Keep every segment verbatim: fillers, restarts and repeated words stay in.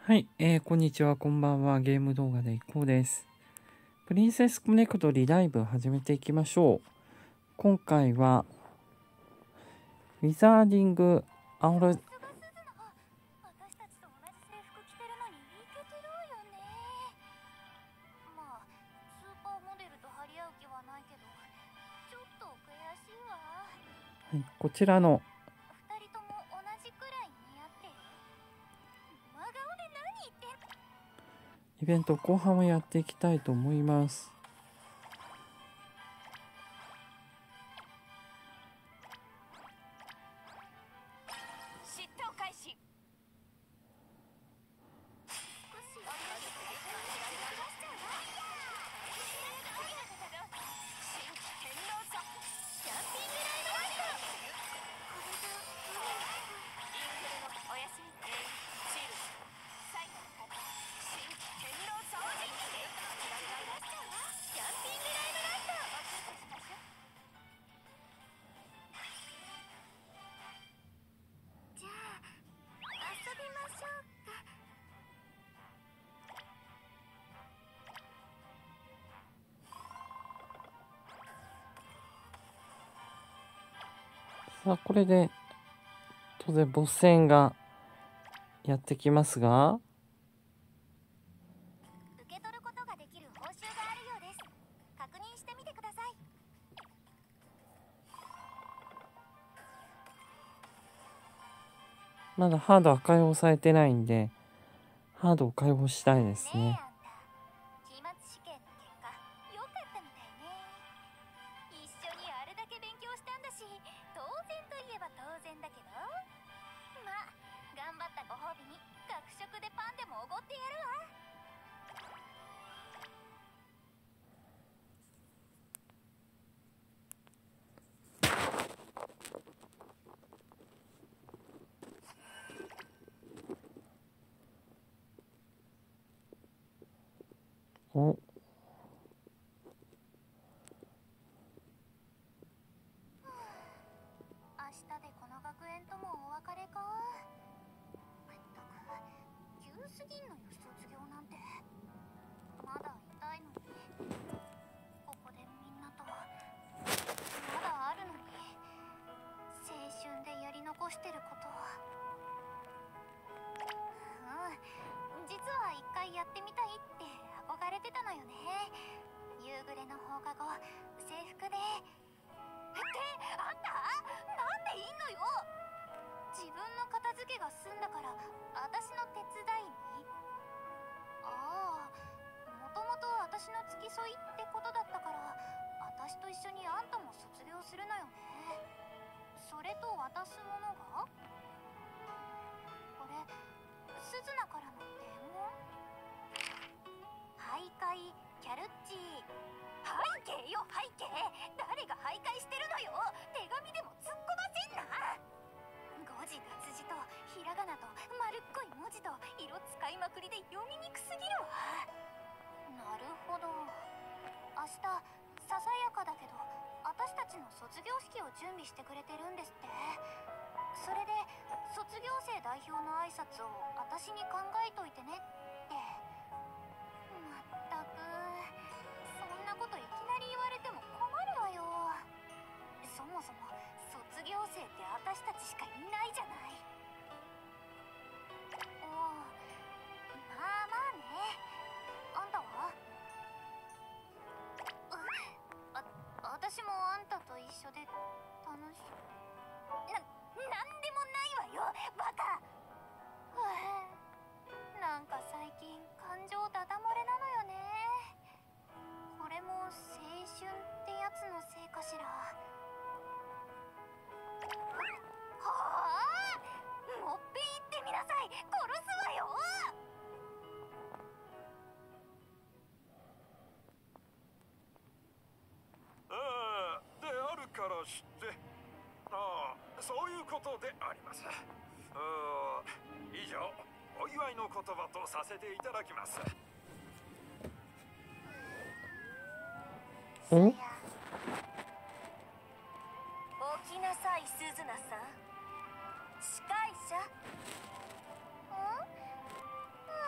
はい、えー、こんにちは、こんばんは。ゲーム動画でいこうです。プリンセスコネクトリライブ始めていきましょう。今回は、ウィザーディングアオロ、はい、こちらのイベント後半をやっていきたいと思います。さあ、これで当然ボス戦がやってきますが、 受け取ることができる報酬があるようです。確認してみてください。 まだハードは解放されてないんで、ハードを解放したいですね。 ねえあんた、期末試験の結果良かったみたいね。一緒にあれだけ勉強したんだし、当然といえば当然だけど、まあ頑張ったご褒美に学食でパンでもおごってやるわ。 お、 明日でこの学園ともお別れか。まったく急すぎんのよ、卒業なんて。まだ痛いのに、ここでみんなと。まだあるのに、青春でやり残してることは。うん、実は一回やってみたいって憧れてたのよね。夕暮れの放課後、制服で。ってあんたなんでいんのよ。自分の片付けが済んだから私の手伝いに。ああ、もともと私の付き添いってことだったから、私と一緒にあんたも卒業するのよね。それと渡すものがこれ、スズナからの伝言。徘徊キャルッチー。背景よ背景。誰が徘徊してるのよ。手紙でも突っ込ませんな。誤字脱字とひらがなと丸っこい文字と色使いまくりで読みにくすぎるわ。なるほど。明日ささやかだけど私たちの卒業式を準備してくれてるんですって。それで卒業生代表の挨拶を私に考えといてねって。まったくそんなこといきなり言われても困るわよ。そもそも卒業生って私たちしかいないじゃない。おお、まあまあね。あんたは？あ、私もあんたと一緒で楽しな、なんでもないわよバカ。なんか最近感情ダダ漏れなのよね。これも青春ってやつのせいかしら。はあ、もっぺん言ってみなさい。殺すわよ。 ああ、であるからして、ああ、そういうことであります。うー以上お祝いの言葉とさせていただきます。 お、 起きなさいスズナさん。司会者。ん？あ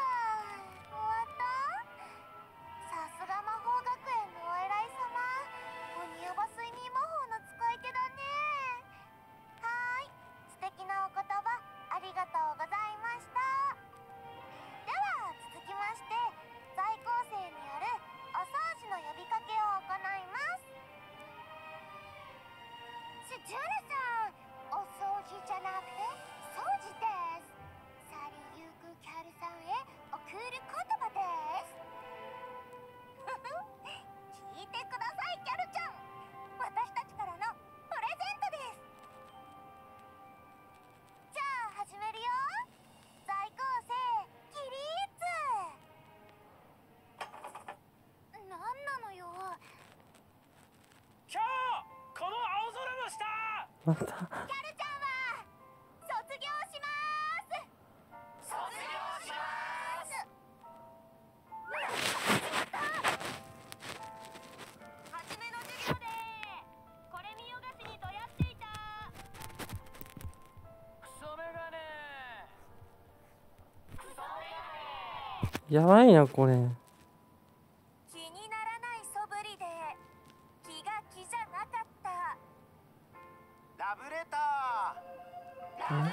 またギャルちゃんは卒業します。卒業します初めの授業でこれ見よがしにとやっていたクソメガネクソメガネ。 やばいなこれ。 気にならない素振りで気が気じゃなかった。 ラブレター。 ラブレター。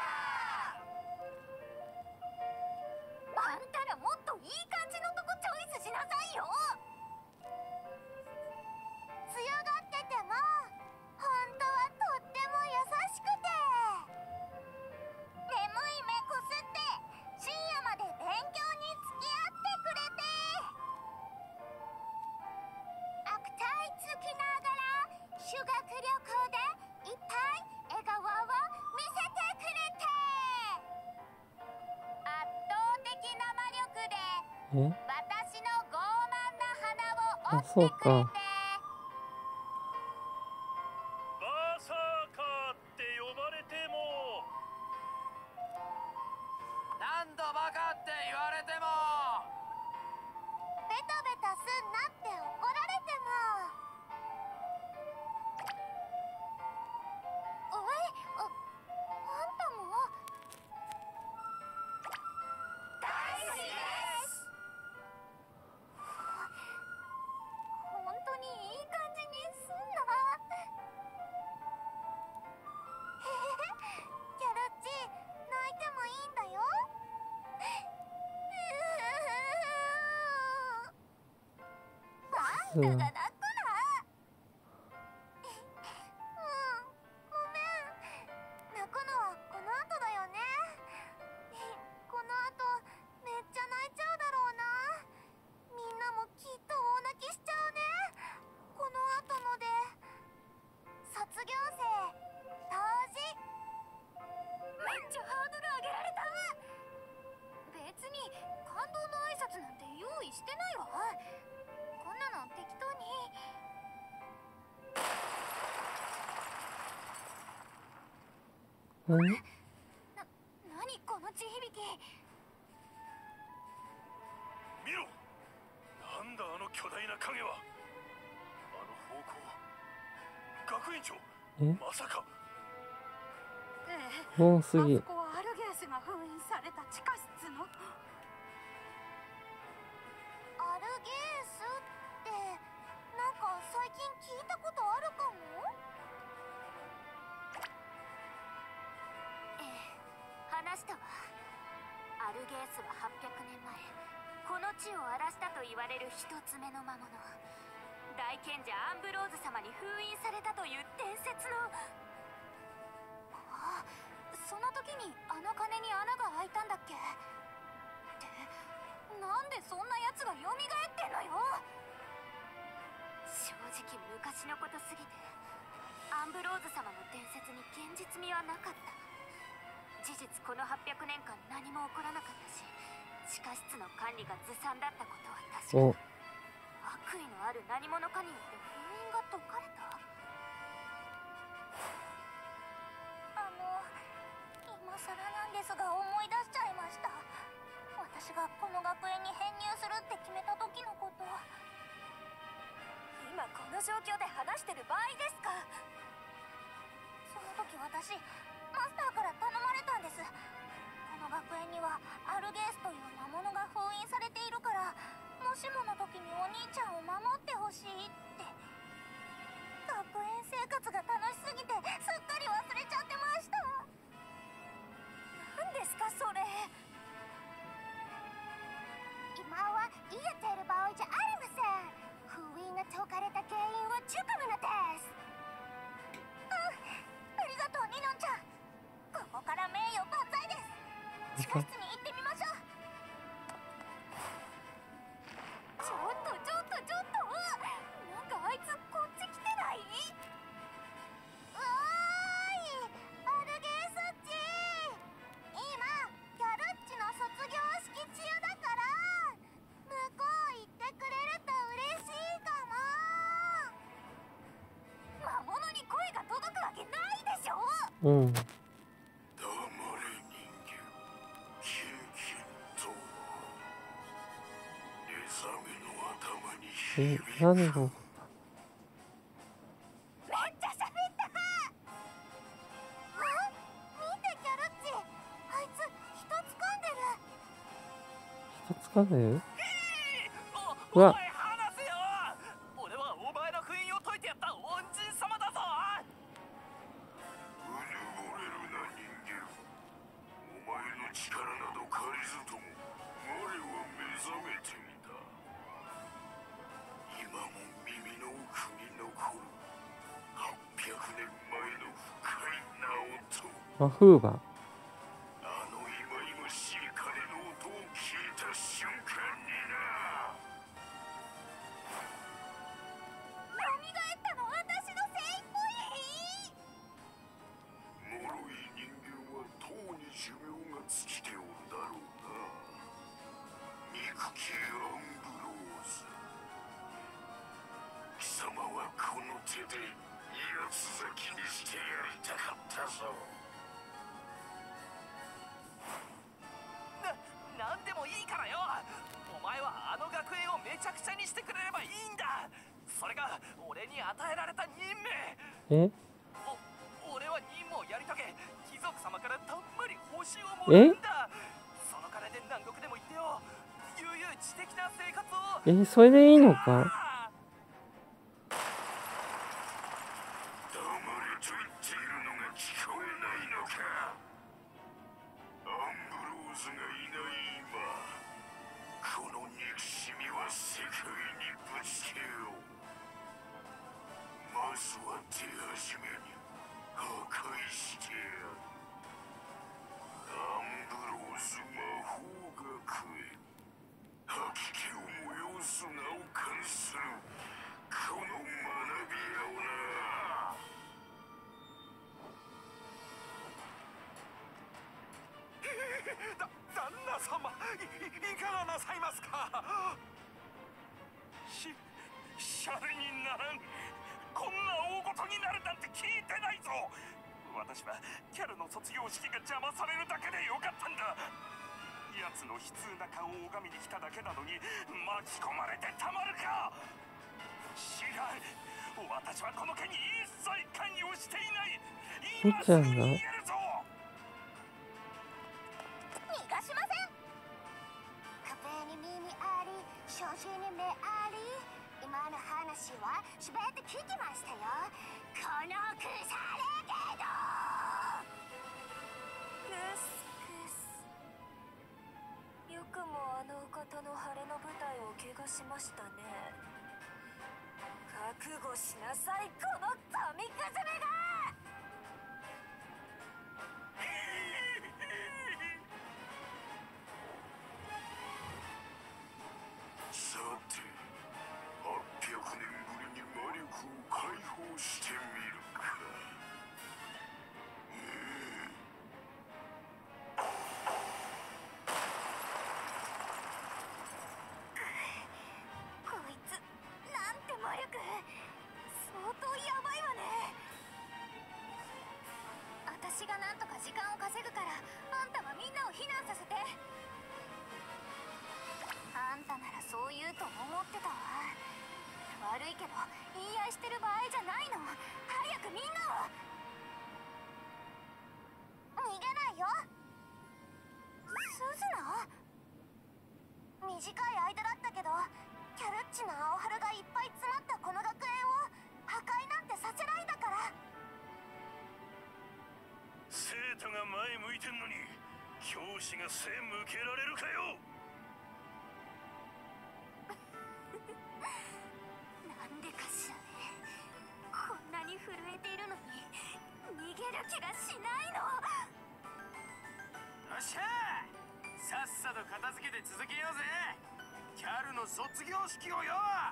あんたらもっといい感じのとこチョイスしなさいよ。強がってても本当はとっても優しくて、眠い目こすって深夜まで勉強に付き合ってくれて、悪態つきながら修学旅行でいっぱい笑顔を見せてくれて、圧倒的な魔力でえ私の傲慢なあ、 鼻をそう折ってくれて、 か。 バーサーカーって呼ばれても何度バカって言われても。 ベタベタすんなって怒られても、おい、あ、あんたも大好きです。本当にいい感じにすんな。へへへ、キャラッチ泣いてもいいんだよ。あんたが泣くな。うん、ごめん。泣くのはこの後だよね。この後めっちゃ泣いちゃうだろうな。みんなもきっと大泣きしちゃうね。この後ので卒業生当時めっちゃハードル上げられた。別に感動の挨拶なんて用意してないわ。こんなの適当に。 何？ な、何この地響き。 見ろ。なんだあの巨大な影は。あの方向。学院長。 えまさか。 ええ、 多すぎ。 あそこはアルゲースが封印された地下室の。アルゲースってなんか最近聞いたことあるかも。ええ、話したわ。アルゲースははっぴゃくねんまえこの地を荒らしたと言われる一つ目の魔物、大賢者アンブローズ様に封印されたという伝説の。ああ、その時にあの鐘に穴が開いたんだっけ。ってなんでそんなやつが蘇ってんのよ。正直昔のことすぎてアンブローズ様の伝説に現実味はなかった。事実このはっぴゃくねんかん何も起こらなかったし、地下室の管理がずさんだったことは確かお、 だ。悪意のある何者かによって封印が解かれた。あの今更なんですが思い出しちゃいました。私がこの学園に編入するって決めた時のこと。今この状況で話してる場合ですか。その時私マスターから頼まれたんです。この学園にはアルゲースという魔物が封印されているから、もしもの時にお兄ちゃんを守ってほしいって。学園生活が楽しすぎてすっかり忘れちゃってました。何ですかそれ。今は言えてる場合じゃありません。封印が解かれた原因はチュクムナです。うん、ありがとうニノンちゃん。ここから名誉万歳です。地下室に行ってみましょう。ちょっとちょっとちょっと、なんかあいつこっち来てない？おーい、アルゲースっち。今ギャルっちの卒業式中だから向こう行ってくれると嬉しいかも。魔物に声が届くわけないでうん。 黙れ人間、キンキンとネズミの頭にえ、 響く。 何が、 めっちゃ喋ったあ、見てキャロッチ、あいつ人掴んでる。 人つかんでる？うおわ、 前話せよ。俺はお前の封印を解いてやった恩人様だぞ。 うぬぼれるな人間。お前の力など借りずとも我は目覚めていた。今も耳の奥に残るはっぴゃくねんまえの深い名音とマフーバ。 あの忌々しい鐘の音を聞いた瞬間にな。 蘇ったの私のせいっぽい。 脆い人間はとうに寿命が尽きておるだろうな。憎きアンブローズ、貴様はこの手で八つ咲きにしてやりたかったぞ。 な、なんでもいいからよ。お前はあの学園をめちゃくちゃにしてくれればいいんだ。それが俺に与えられた任え命。お、俺は任務をやり遂げ、貴族様からたんまり報酬をもらうんだ。その金で南国でも行ってよ、悠々自適な生活を。 え、それでいいのか？ 黙れと言っているのが聞こえないのか。アンブローズがいない今、この憎しみは世界にぶつけよう。まずは手始めに破壊してやる。アンブローズ魔法学園、吐き気を催す名を冠するこの学び屋をな。だ、旦那様、い、いかがなさいますか。し、シャレにならん。こんな大事になるなんて聞いてないぞ。私はキャルの卒業式が邪魔されるだけでよかったんだ。奴の悲痛な顔を拝みに来ただけなのに巻き込まれてたまるか。違う、私はこの件に一切関与していない。今すぐに言えるぞ。 逃がしません。壁に耳あり、障子に目あり。今の話はすべて聞きましたよ。この腐れけどクスクス。よくもあのお方の晴れの舞台を怪我しましたね。覚悟しなさい、この紙くずめが。 さて、はっぴゃくねんぶりに魔力を解放してみるか。 こいつなんて魔力、相当やばいわね。私がなんとか時間を稼ぐから、あんたはみんなを避難させて。あんたならそう言うと思ってたわ。悪いけど言い合いしてる場合じゃないの。早くみんなを。逃げないよスズナ。短い間だったけど、キャルッチの青春がいっぱい詰まったこの学園を破壊なんてさせないんだから。 生徒が前向いてんのに教師が背向けられるかよ。 なんでかしらね。こんなに震えているのに逃げる気がしないの。 よっしゃー、さっさと片付けて続けようぜ、キャルの卒業式をよ。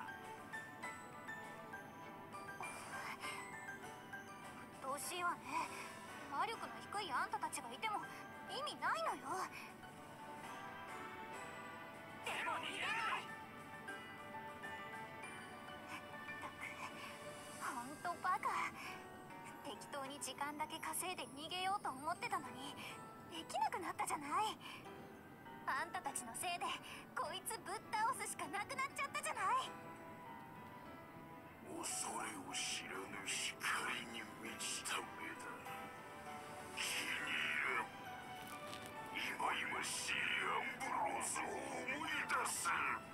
どうしいわね。魔力の低いあんたたちがいても意味ないのよ。 でも逃げない。 ほんとバカ。敵適当に時間だけ稼いで逃げようと思ってたのにできなくなったじゃない。あんたたちのせいでこいつぶっ倒すしかなくなっちゃったじゃない。 恐れを知らぬ光に満ちた目だ。気に入らん。今々しいアンブローズを思い出せ。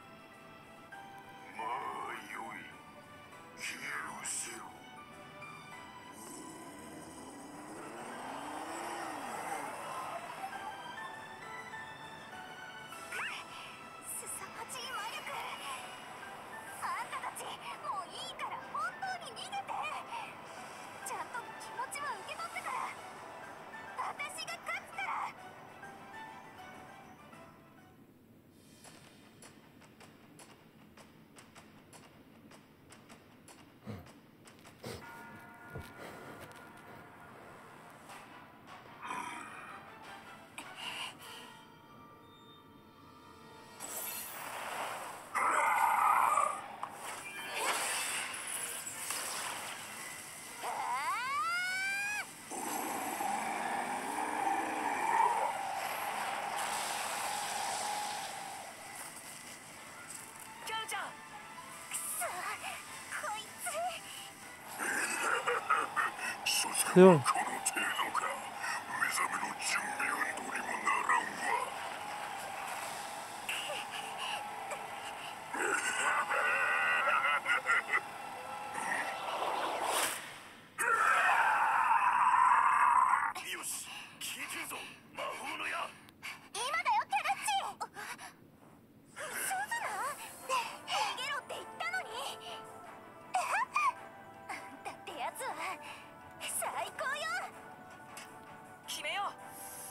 まあよい、許せろ。 凄まじい魔力。あんたたちもういいから本当に逃げて。ちゃんと気持ちは受け取ってから私が勝つから。 キャルちゃん、 くそ、こいつ。 そして強い。 この程度か。目覚めの準備運動にもならんわ。よし、聞いてるぞ、魔法の矢。 今だよキャラッチ。スズナ、逃げろって言ったのに。あんたってやつは最高よ。 決めよう。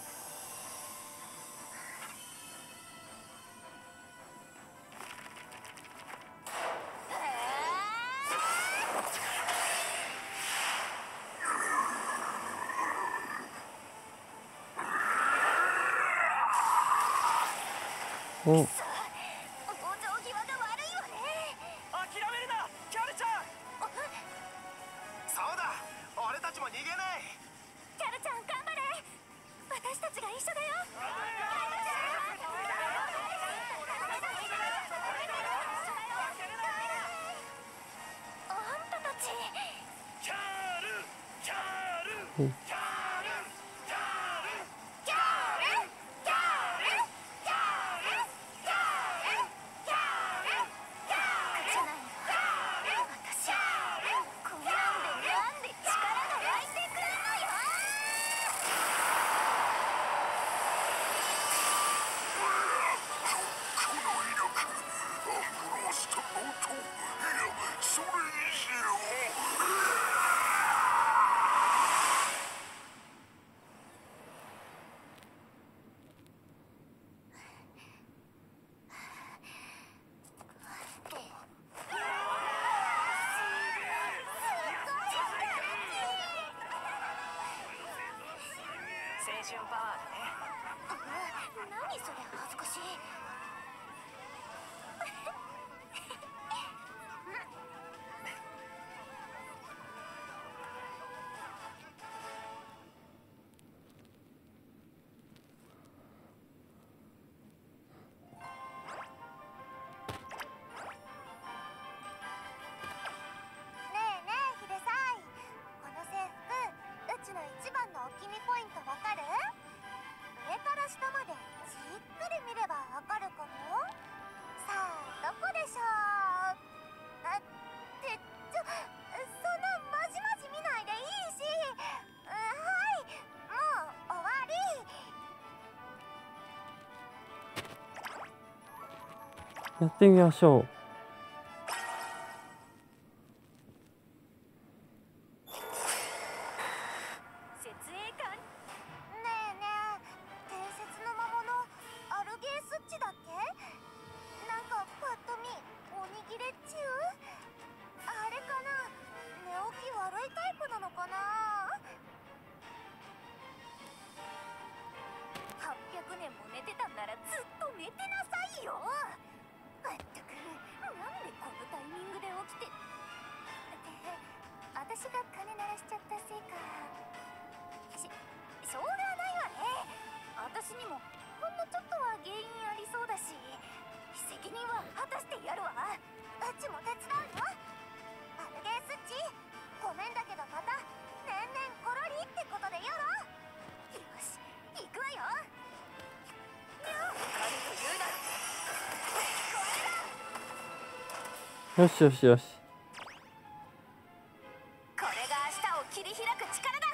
お、 往生際が悪いわね。 諦めるな、キャルちゃん。 そうだ、俺たちも逃げない。 キャルちゃん頑張れ。私たちが一緒だよ。あんたたち。 キャル、キャル、 うん、 キャル、キャル。 キャールキャールキャールキャールキャールキャールじゃないの。私こんなんでなんで力が湧いてくるのよ。 この威力、アンブロースとノート、いや、それ以上。 青春パワーだね。 何それ恥ずかしい。ねえねえヒデさん、この制服うちの一番のお気にポイントわかる？上から下までじっくり見ればわかるかも。さあどこでしょう。あってちょ、そんなまじまじ見ないでいいし。うはい、もう終わり。 やってみましょう。 設営官。ねえねえ、伝説の魔物アルゲースッチだっけ？なんかパッと見おにぎれっちゅう？あれかな、寝起き悪いタイプなのかな。はっぴゃくねんも寝てたんならずっと寝てなさいよ。まったくよしよしよし。 これが明日を切り開く力だ。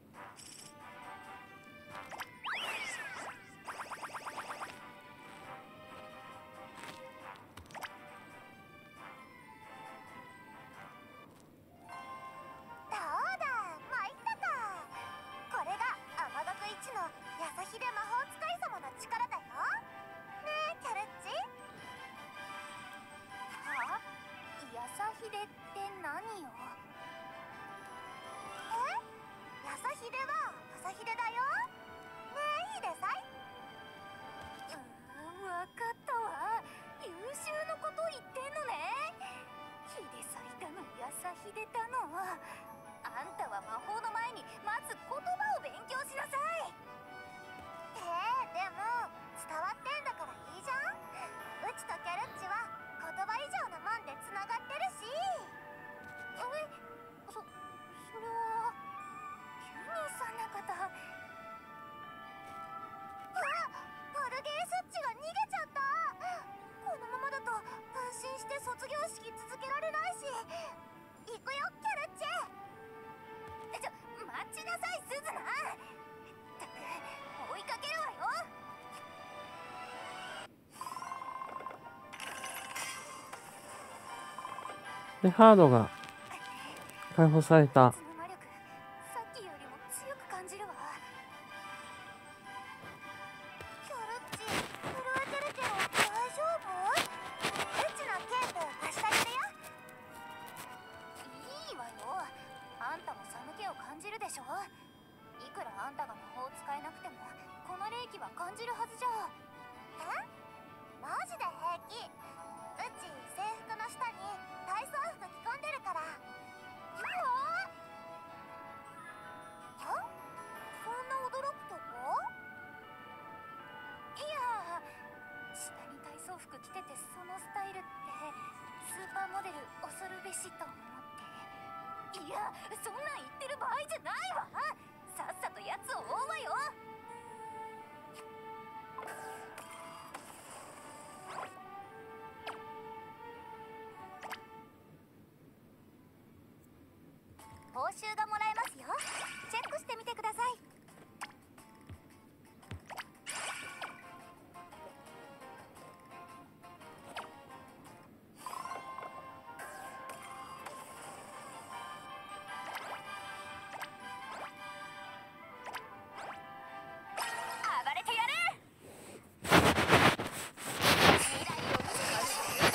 どうだ、参ったか。これが天学一の優秀魔法使い様の力だよ。ねえキャルッチ。はあ、優秀って何よ。え、優秀は優秀だよ。ねえいいでさい。うーん、わかったわ。優秀のこと言ってんのね。秀才だの優秀だの。あんたは魔法の前にまず言葉を勉強しなさい。えー、でも伝わってんだからいいじゃん。うちとキャルッチは言葉以上のもんでつながってるし。え、そ、それは急にそんなこと。あ、パルゲースッチが逃げちゃった。このままだと分身して卒業式続けられないし。行くよキャルッチ。ちょ、待ちなさいスズナ。ったく追いかけるわよ。 でハードが解放された。 その魔力、さっきよりも強く感じるわ。キャルッチ、震えてるけど大丈夫？うちのケープ貸してあげるよ。いいわよ。あんたも寒気を感じるでしょ。いくらあんたが魔法を使えなくてもこの霊気は感じるはずじゃ。え？マジで平気。うち制服の下に体操服着込んでるから。うわ！は？そんな驚くとこ？いや、下に体操服着ててそのスタイルってスーパーモデル恐るべしと思って。いや、そんなん言ってる場合じゃないわ。さっさとやつを追うわよ。報酬がもらえますよ。チェックしてみてください。暴れてやる。未来を見せてやる。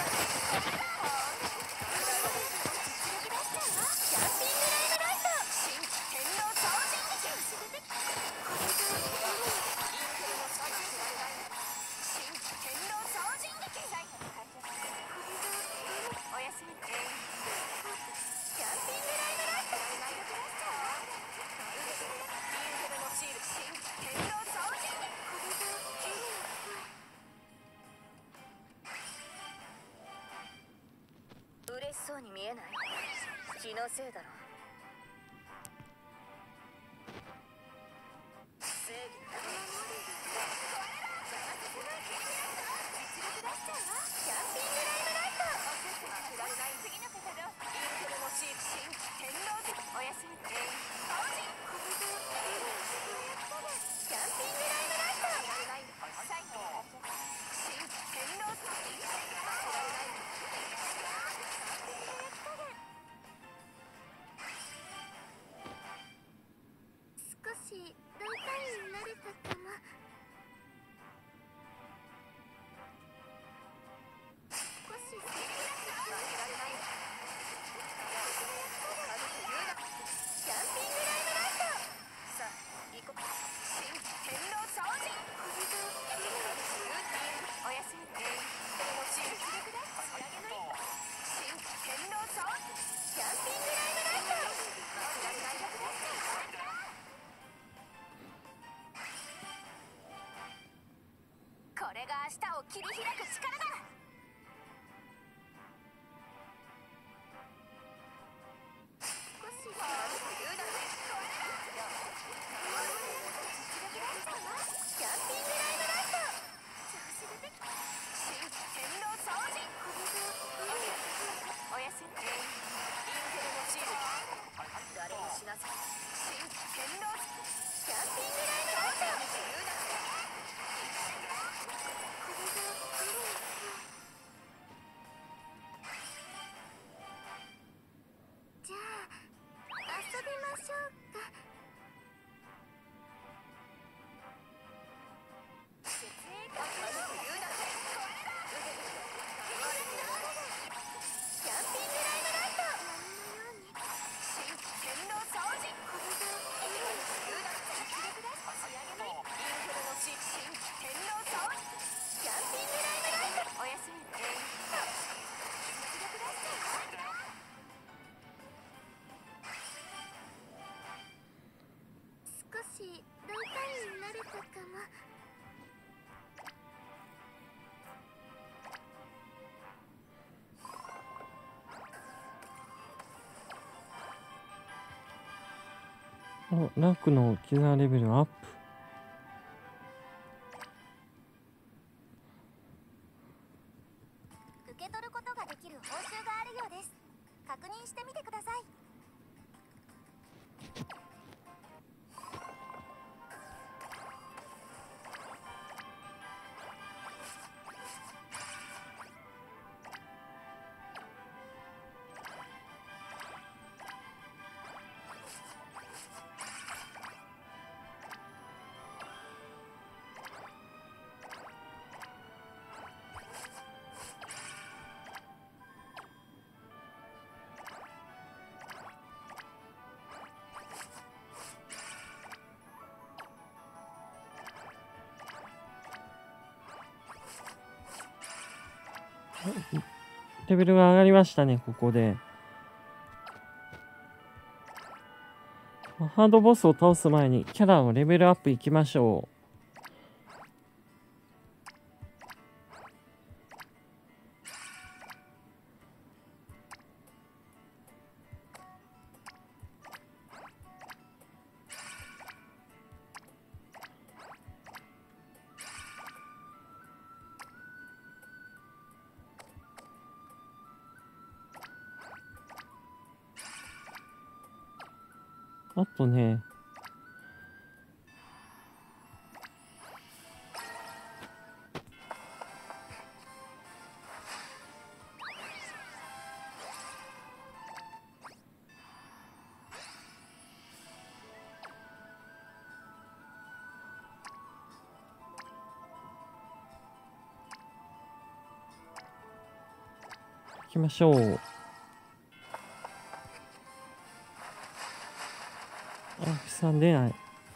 実力出しちゃうわ。キャンピングライブライト新天皇超人劇。新天皇超人劇。おやすみ。キャンピングライブライト実力出しちゃうわ。新天皇超人劇。嬉しそうに見えない？気のせいだろ。正義だ。実力出しちゃうわ。キャンピングライブライト。次の方だ。インテルのシール新天皇的。おやすみ。超人。キャンピングライブライト。最後。新天皇的。少し大胆になれたかも。少しキャンピングライブライト。さあ行こう。新天皇超人。おやすみ。実力だ。仕上げの一歩。新天皇超人。キャンピングライブライト。これが明日を切り開く力だ。少し言うなね。実力出しちゃうわ。キャンピングライブライト。調子出てきた。新天皇超人。 お、ランクのキザーレベルアップ。 受け取ることができる報酬があるようです。確認してみてください。 レベルが上がりましたね、ここで。ハードボスを倒す前にキャラをレベルアップいきましょう。あとね、行きましょう。あ、さん出ない。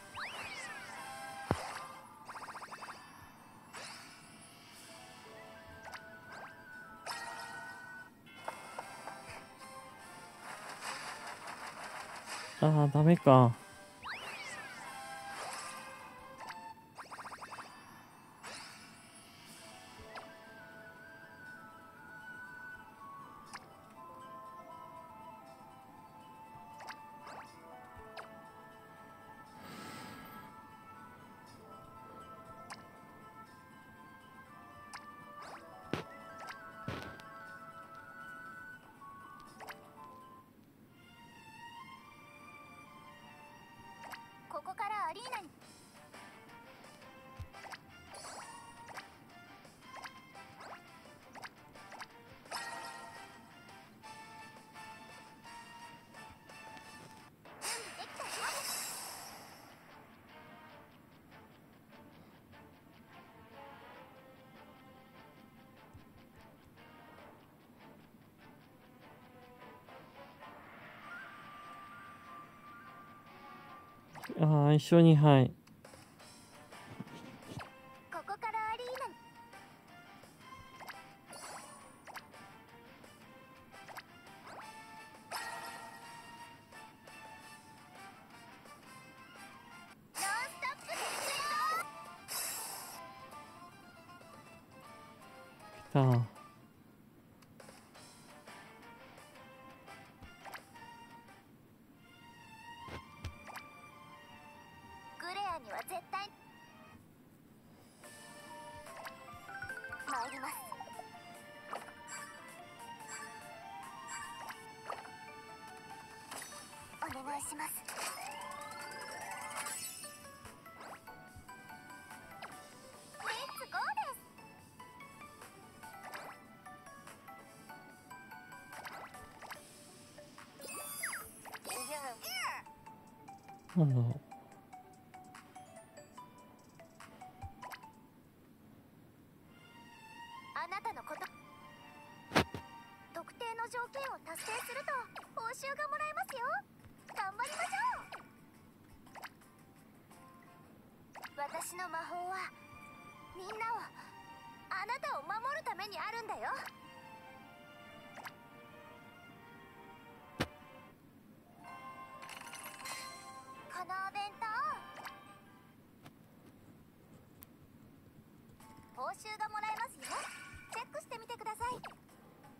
あー、ダメか。 ここからアリーナに。 ああ、一緒に、はい。 ここからアリーナに。ノンストップですよ。 来た。 グレアには絶対参ります。お願いします。レッツゴーです。 なんだろう。 あなたのこと特定の条件を達成すると報酬がもらえますよ。頑張りましょう。私の魔法はみんなをあなたを守るためにあるんだよ。このお弁当報酬がもらえますよ。チェックしてみてください。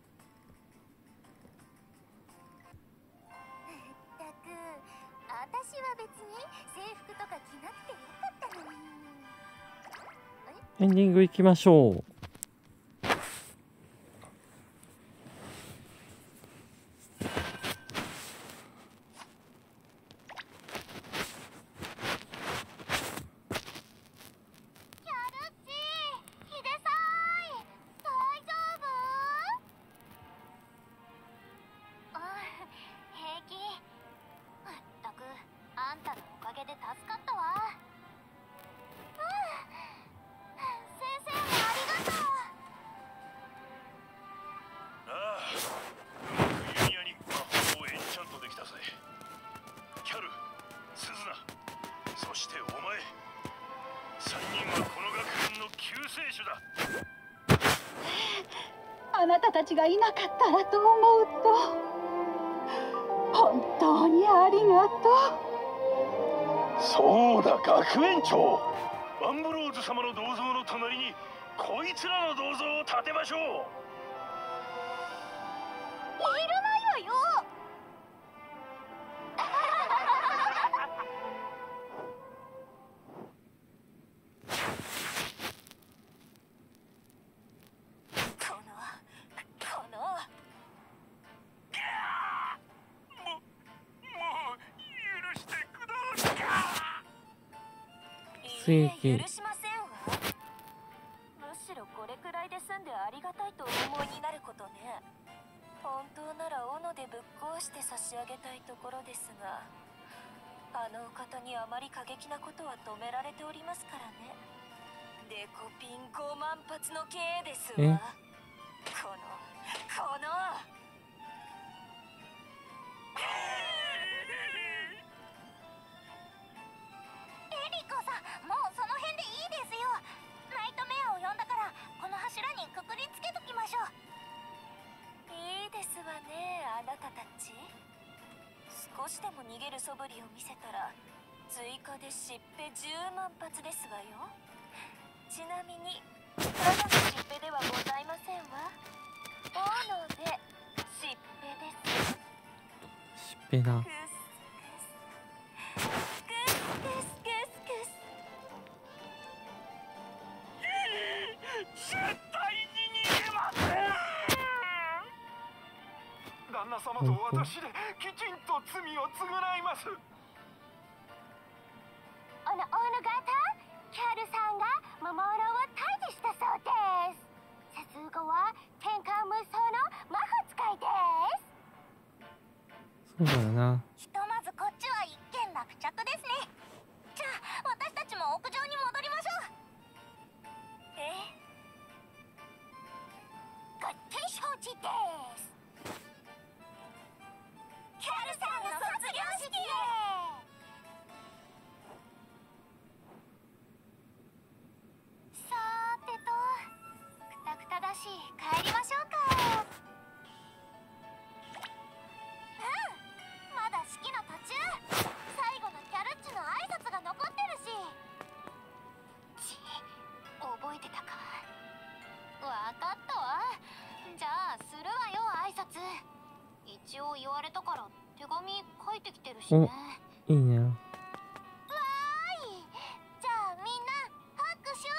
ったく私私は別に制服とか着なくてよかったのに。 エンディングいきましょう。 あなたたちがいなかったらと思うと本当にありがとう。 そうだ、学園長。ワンブローズ様の銅像の隣にこいつらの銅像を建てましょう。 いらないわよ。 追撃。 許しませんわ。むしろこれくらいで済んでありがたいとお思いになることね。本当なら斧でぶっ壊して差し上げたいところですが、あのお方にあまり過激なことは止められておりますからね。デコピンごまん発の刑ですわ。このこのエリコさん、もうその辺でいいですよ。ナイトメアを呼んだからこの柱にくくりつけときましょう。いいですわね、あなたたち。少しでも逃げる素振りを見せたら追加でしっぺじゅうまん発ですわよ。ちなみにただのしっぺではございませんわ。斧でしっぺです。 しっぺだ。 クスクスクスクスクス。 絶対に逃げません。旦那様と私できちんと罪を償います。 あの大野方、キャルさんが魔物を退治したそうです。さすがは天下無双の魔法使いです。 そうだよな。 ひとまずこっちは一件落着ですね。じゃあ私たちも屋上に戻りましょう。え合点承知です。キャルさんの卒業式へ。さーてと、くたくただし帰りましょうか。うん、まだ式の途中。最後のキャルッチの挨拶が残ってるし。ち、覚えてたか。わかったわ。じゃあするわよ、挨拶。一応言われたから手紙書いてきてるしね。 いいね。 わーい。じゃあみんな拍手。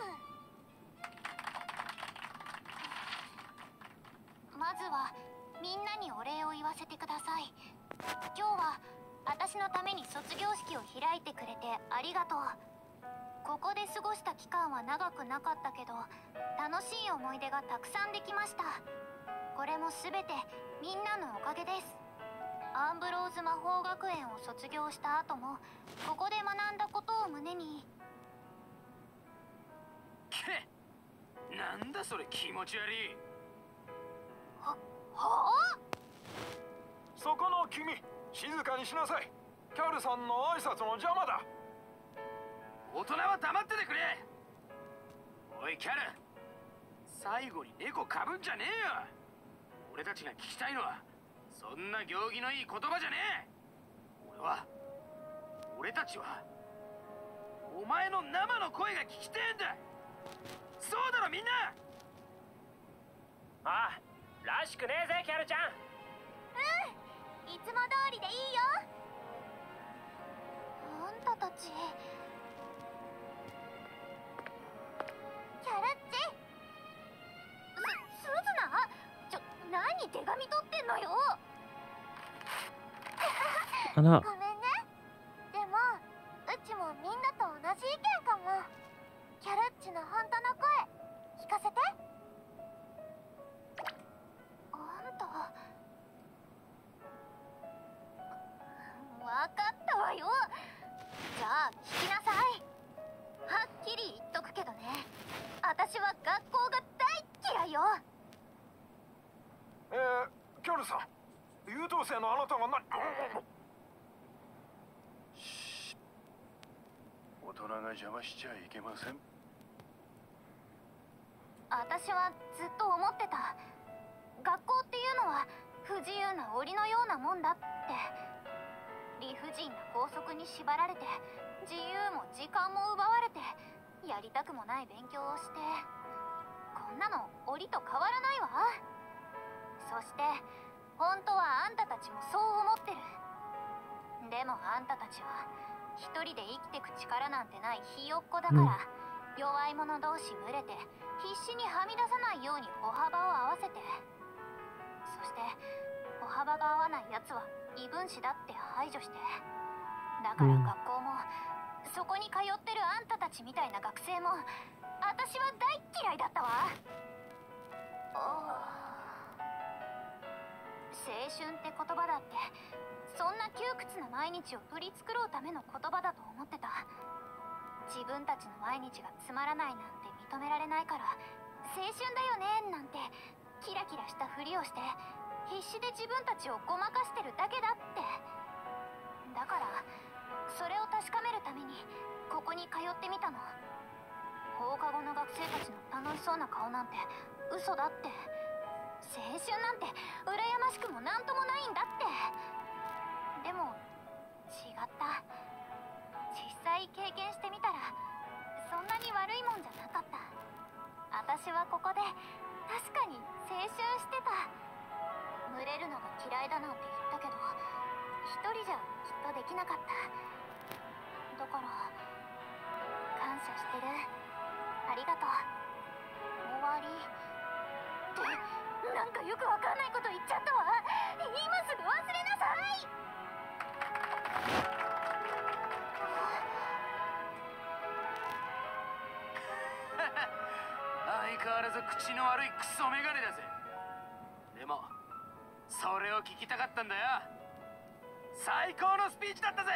まずはみんなにお礼を言わせてください。今日は私のために卒業式を開いてくれてありがとう。ここで過ごした期間は長くなかったけど、楽しい思い出がたくさんできました。これも全てみんなのおかげです。アンブローズ魔法学園を卒業した後もここで学んだことを胸に。 けなんだそれ、気持ち悪い。 ははあ。 そこの君、静かにしなさい。キャルさんの挨拶の邪魔だ。 大人は黙っててくれ。おいキャル、最後に猫かぶんじゃねえよ。俺たちが聞きたいのはそんな行儀のいい言葉じゃねえ。俺は俺たちはお前の生の声が聞きてえんだ。そうだろみんな。 ああ、らしくねえぜキャルちゃん。 うん、いつも通りでいいよ。 あんたたち。キャラッチ、す、スズナ、ちょ、何手紙取ってんのよ。 あら、 ごめんね。でもうちもみんなと同じ意見かも。キャラッチの本当の声聞かせて。あんた、わかったわよ。じゃあ聞きなさい。はっきり言っとくけどね、私は学校が大嫌いよ。 えー、キャルさん、優等生のあなたが何。 大人が邪魔しちゃいけません。 私はずっと思ってた。学校っていうのは不自由な檻のようなもんだって。理不尽な校則に縛られて、自由も時間も奪われて、やりたくもない勉強をして、こんなの檻と変わらないわ。そして本当はあんたたちもそう思ってる。でもあんたたちは一人で生きてく力なんてないひよっこだから、うん、弱い者同士群れて必死にはみ出さないように歩幅を合わせて、そして歩幅が合わないやつは異分子だって排除して。だから学校も、うん、そこに通ってるあんたたちみたいな学生も私は大嫌いだったわ。青春って言葉だってそんな窮屈な毎日を取り繕うための言葉だと思ってた。自分たちの毎日がつまらないなんて認められないから青春だよねなんてキラキラしたふりをして必死で自分たちをごまかしてるだけだって。だからそれを確かめるためにここに通ってみたの。放課後の学生たちの楽しそうな顔なんて嘘だって。青春なんて羨ましくもなんともないんだって。でも違った。実際経験してみたらそんなに悪いもんじゃなかった。私はここで確かに青春してた。群れるのが嫌いだなんて言ったけど一人じゃきっとできなかった。だから感謝してる。ありがとう。終わりってなんかよくわかんないこと言っちゃったわ。今すぐ忘れなさい。 相変わらず口の悪いクソメガネだぜ。でもそれを聞きたかったんだよ。最高のスピーチだったぜ。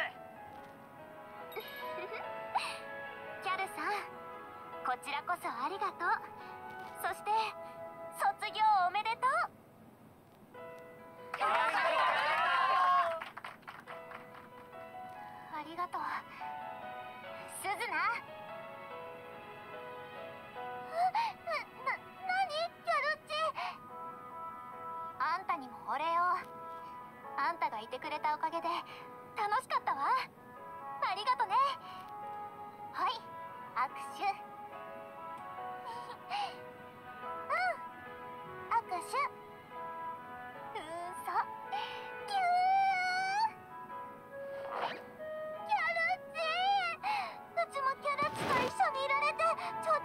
キャルさん、こちらこそありがとう。そして卒業おめでとう。ありがとうスズナ。な、な、何キャルッチ。あんたにもお礼を。あんたがいてくれたおかげで楽しかったわ。ありがとね。はい、握手。うん、握手。うーそ、キュー。キャルッチ、うちもキャルッチと一緒にいられてちょちょちょちょちょちょちょちょちょちょ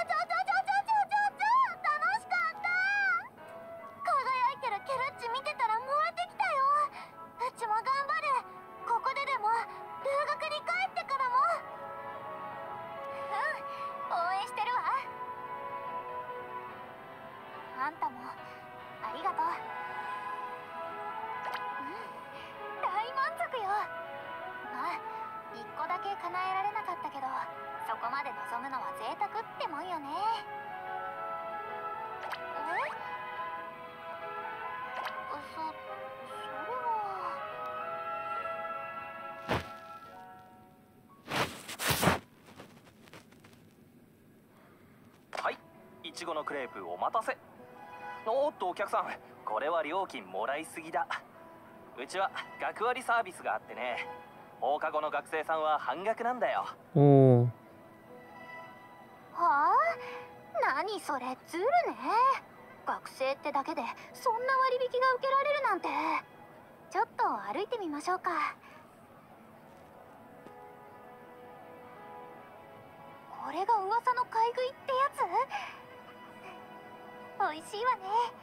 楽しかった。輝いてるキャルッチ見てたら燃えてきたよ。うちも頑張る。ここででも留学に帰ってからも。うん、応援してるわ。あんたもありがとう。うん、大満足よ。まあ一個だけ叶えられなかったけどそこまで望むのは贅沢ってもんよね。え？そ、それは。 はい、いちごのクレープお待たせ。おっとお客さん、これは料金もらいすぎだ。うちは学割サービスがあってね、放課後の学生さんは半額なんだよ。 おお。 はあ？何それ、ズルね。学生ってだけでそんな割引が受けられるなんて。ちょっと歩いてみましょうか。 これが噂の買い食いってやつ？美味しいわね。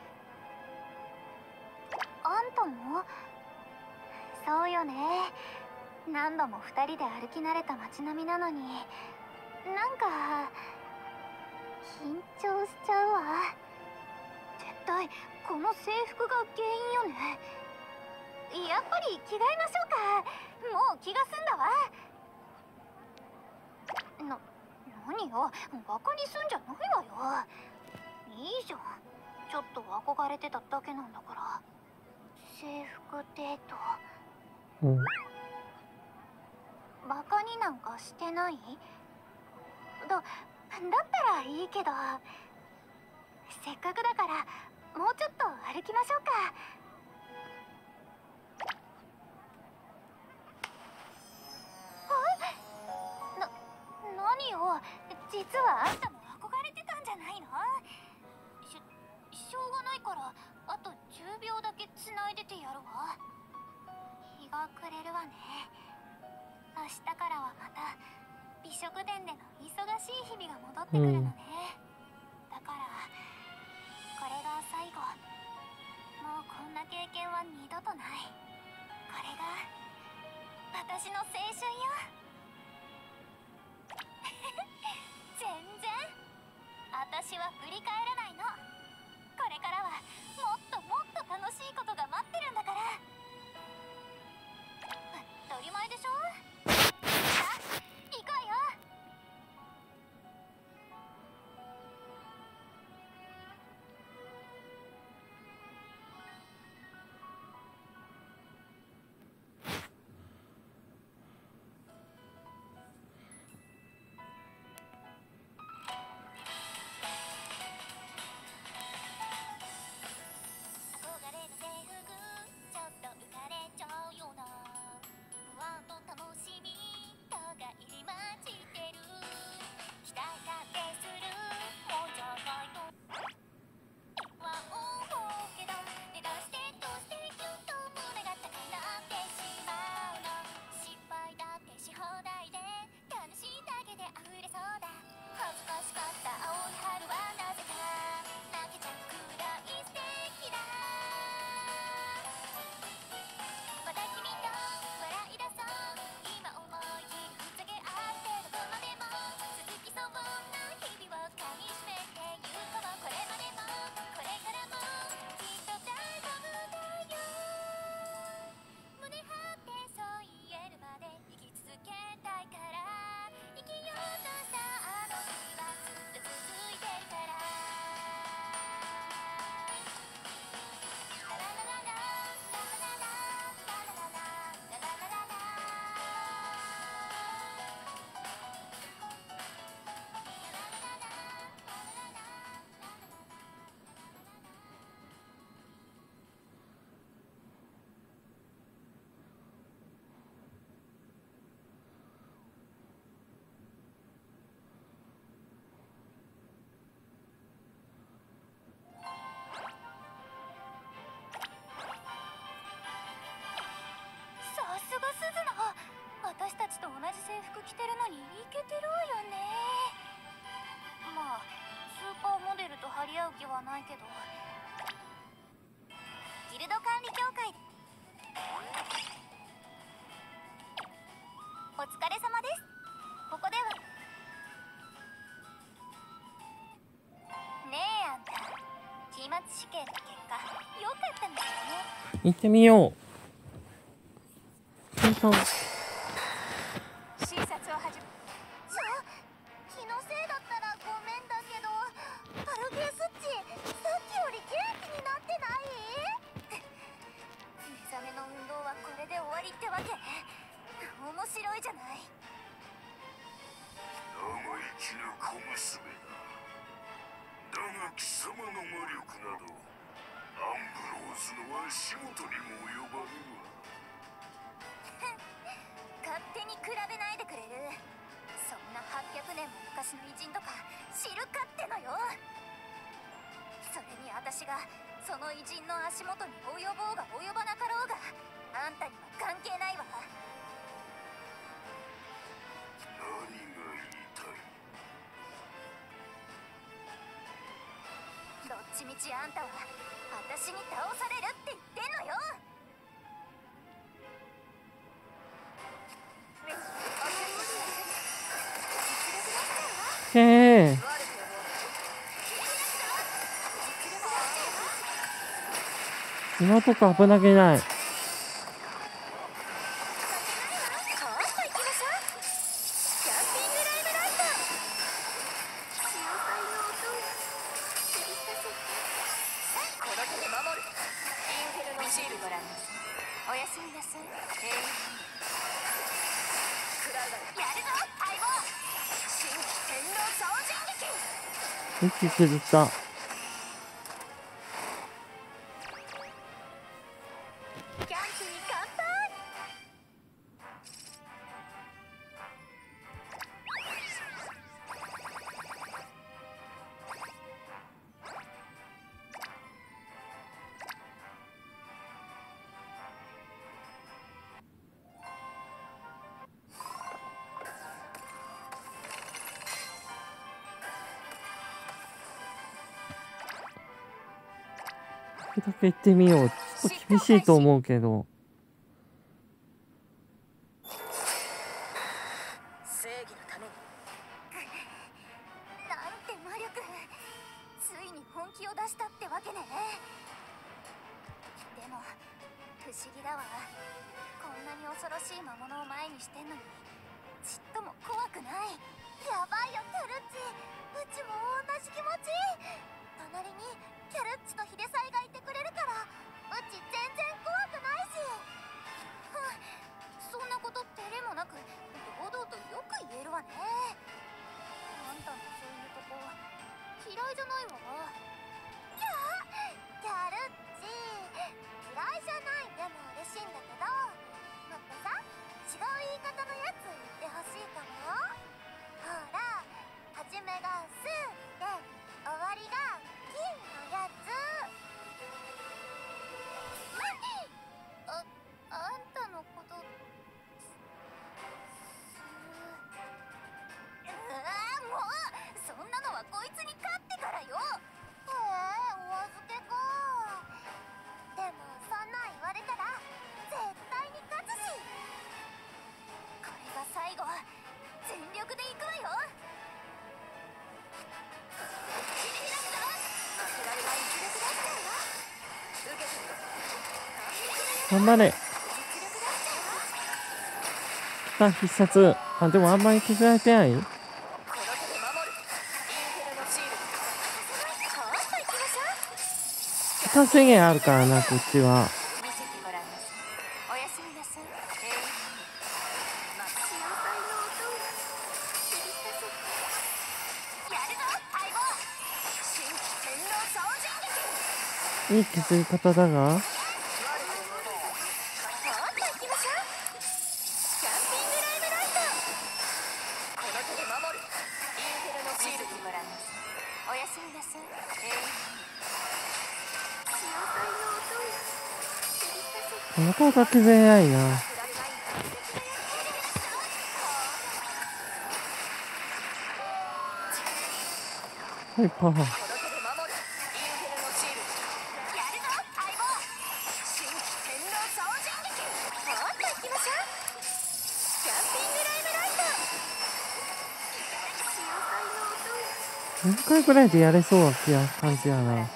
あんたも？そうよね。何度もふたりで歩き慣れた街並みなのに、なんか緊張しちゃうわ。絶対この制服が原因よね。やっぱり着替えましょうか。もう気が済んだわ。な、何よ、バカにすんじゃないわよ。いいじゃん、ちょっと憧れてただけなんだから。制服デート。 うん。 バカになんかしてない？だ、だったらいいけど、せっかくだからもうちょっと歩きましょうか。あ？な、何よ、実はあんたも憧れてたんじゃないの？し、しょうがないからあとじゅうびょうだけつないでてやるわ。日が暮れるわね。明日からはまた美食殿での忙しい日々が戻ってくるのね、うん、だからこれが最後。もうこんな経験は二度とない。これが私の青春よ。全然私は振り返らないの。これからはもっともっと楽しいことが待ってるんだから。当たり前でしょ。私たちと同じ制服着てるのにイケてるわよね。まあスーパーモデルと張り合う気はないけど。ギルド管理協会。お疲れ様です。ここではねえ、あんた期末試験の結果良かったんだよね。 行ってみよう。そうそう。 診察を始め。ちょ、気のせいだったらごめんだけど、パルゲースッチ、さっきより元気になってない？目覚めの運動はこれで終わりってわけ？面白いじゃない。 生意気な小娘だ。だが貴様の魔力などアンブローズの足元にも及ばぬわ。 勝手に比べないでくれる？そんなはっぴゃくねんも昔の偉人とか知るかってのよ。それに私がその偉人の足元に及ぼうが及ばなかろうがあんたには関係ないわ。 何が言いたい？ ちみちあんたは私に倒されるって言ってんのよ。 へえ。今とか危なげない。息削った。これだけ行ってみよう。ちょっと厳しいと思うけど。 正義のために。なんて魔力。ついに本気を出したってわけね。でも不思議だわ。こんなに恐ろしい魔物を前にしてんのにちっとも怖くない。やばいよキャルッチ。うちも同じ気持ち。隣にキャルッチとヒデサイがいてくれるからうち全然怖くないし。ふん、そんなこと照れもなく堂々とよく言えるわね。あんたのそういうとこ嫌いじゃないわ。いやキャルッチ嫌いじゃないでも嬉しいんだけど、もっとさ違う言い方のやつ言ってほしいかも。ほら始めがスーで終わりがキのやつ。あ、あんたのことすうわもうそんなのはこいつに勝ってからよ。へえお預けか。でもそんなん言われたら絶対に勝つし。これが最後全力でいくわよ。 頑張れ。あ、必殺。あ、でもあんまり削られてない。時間制限あるからな、こっちは。いい削り方だが。なかなか削れないな。はい、パワー。何回ぐらいでやれそうな気が感じやな。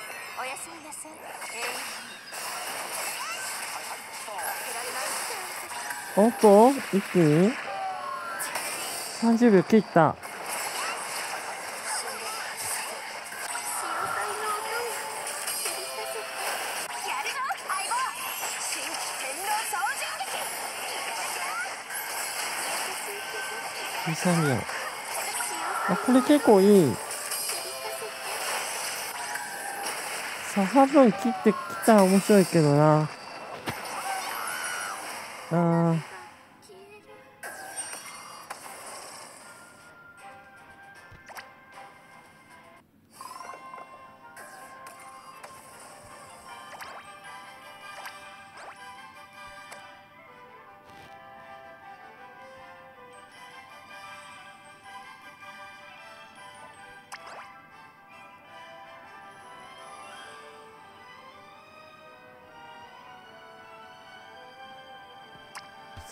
おっと一気にさんじゅうびょう切った。じゅうさんびょう。あ、これ結構いい。さあ半分切ってきたら面白いけどな。あー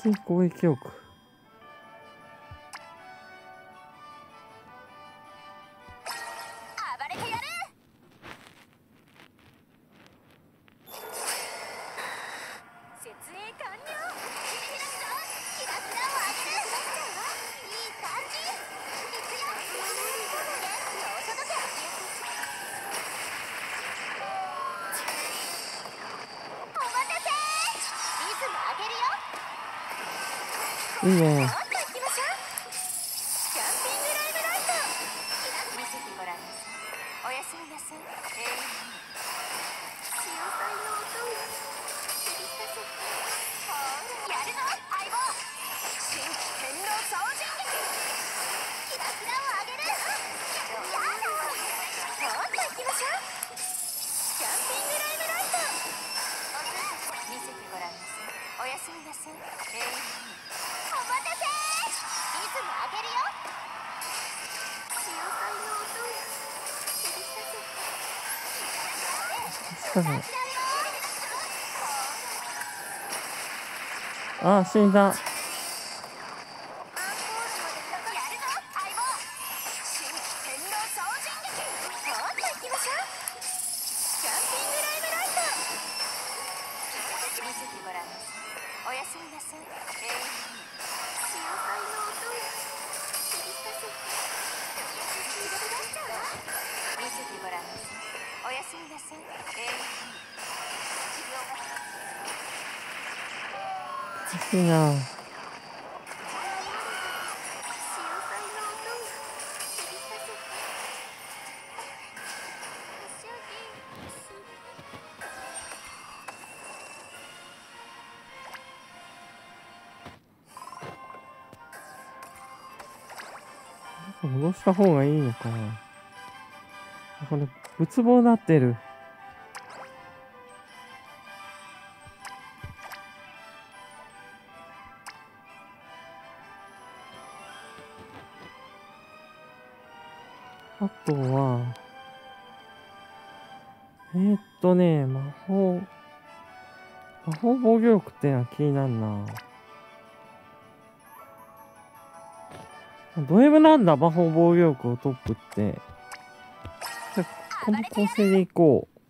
水攻撃力。 暴れてやる。設営完了。キラキラキラキラを上げる。いい感じ。いくよ。お届け。お待たせ。リズム上げるよ。 いいね。 もっと行きましょう。キャンピングライブライト。見せてごらんなさい。おやすみなさい。永遠に潮騒の音を響かせて。ほらやるの相棒。新規天皇総人劇。キラキラを上げる。やだ。もっと行きましょう。キャンピングライブライト。見せてごらんなさい。おやすみなさい。永遠に。お待たせ。リズム上げるよ。潮騒の音を響かせて。 確かに。あー、死んだ。 やるの相棒。新規天皇総人劇。もっと行きましょう。キャンピングライブライト。見せてごらんなさい。おやすみなさい。永遠に潮騒の音を響かせて。見せてごらんなさい。おやすみなさい。永遠に治療が。 欲しいな。 潮騒の音を響かせて。足を戻した方がいいのかな。これ、仏棒になってる。あとは、えー、っとね、魔法、魔法防御力ってのは気になるな。ド M なんだ、魔法防御力をトップって。じゃあ、この構成でいこう。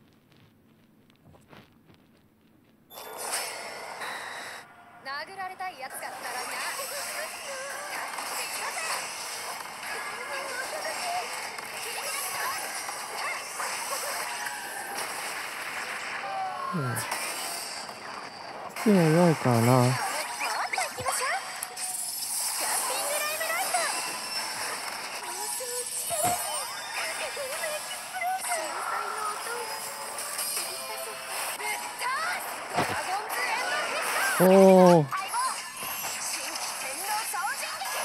殴られたいやつがったらな。 うん。土が弱いからな。 もっと行きましょう。キャンピングライブライト。もうすぐ近い。潮騒の音を響かせて。ぶっ飛ばす。ドラゴンズエンドフィスト。 おー。 相棒。新規天皇総人劇。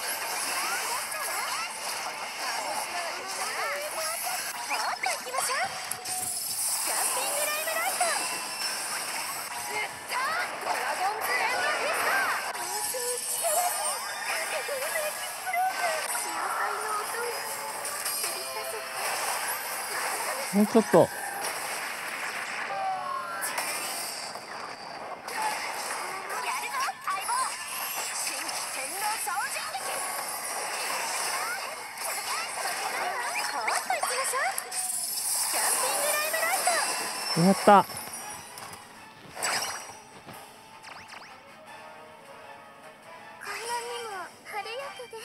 もっと行きましょう。キャンピングライブライト。ぶっ飛ばす。ドラゴンズエンドフィスト。もうすぐ近い。潮騒の音を響かせて。 もうちょっと。 やるの相棒。新規天皇総人劇。もっと行きましょう。キャンピングライブライト。 やった。 こんなにも晴れやかで。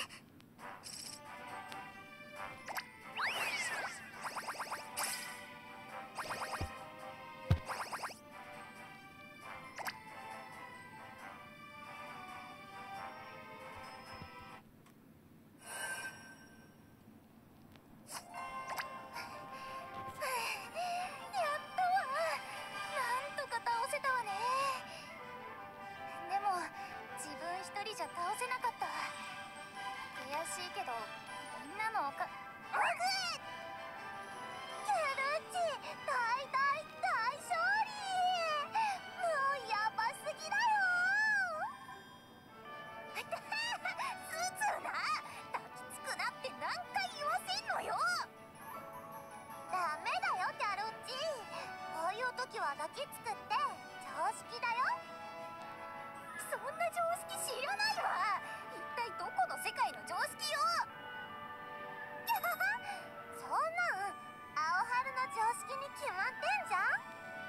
時はガキ作って常識だよ。そそんな常識知らないわ。一体どこの世界の常識よ。そんなん青春の常識に決まってんじゃん。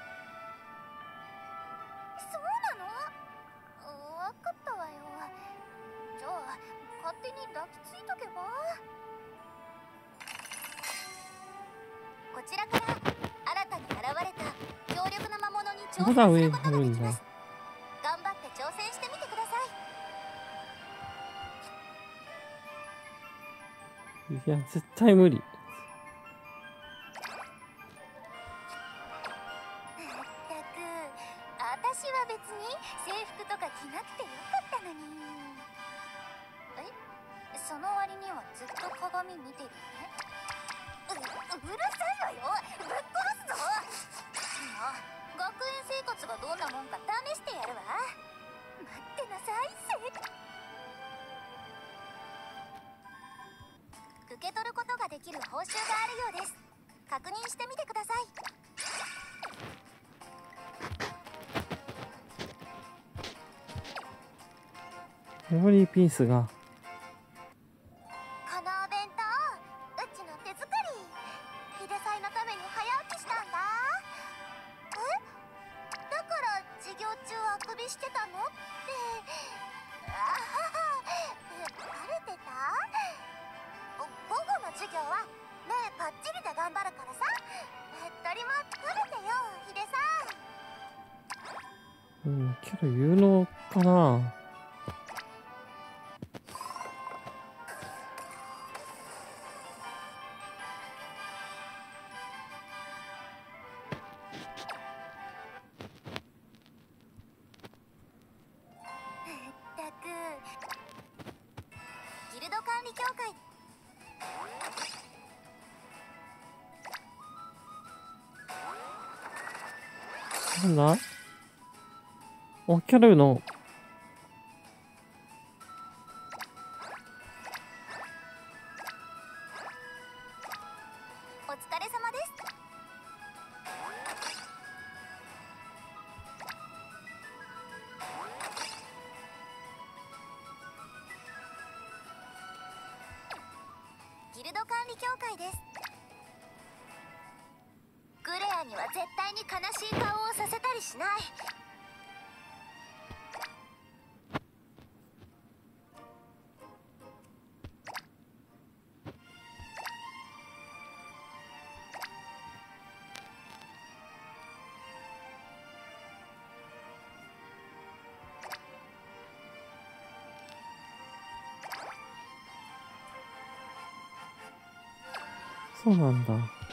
そうなの？わかったわよ。じゃあ勝手に抱きついとけば。こちらから新たに現れた強力な魔物に挑戦することができます。頑張って挑戦してみてください。 いや絶対無理。 まったく私は別に制服とか着なくてよかったのに。え、その割にはずっと鏡見てるね。う、うるさいわよ。ぶっ殺すぞ。まあ学園生活がどんなもんか試してやるわ。待ってなさい。受け取ることができる報酬があるようです。確認してみてください。 メモリーピースがこのお弁当うちの手作り。ヒデさんのために早起きしたんだ。え、だから授業中あくびしてたのって。あはは、バレてた？午後の授業は目パッチリで頑張るからさ。鳥も食べてよ、ヒデさん。 うんけど有能かな。 ギルド管理協会。 なんだ？あ、キャルのお疲れ様です。ギルド管理協会です。グレアには絶対に悲しい顔をさせたりしない。 そうなんだ。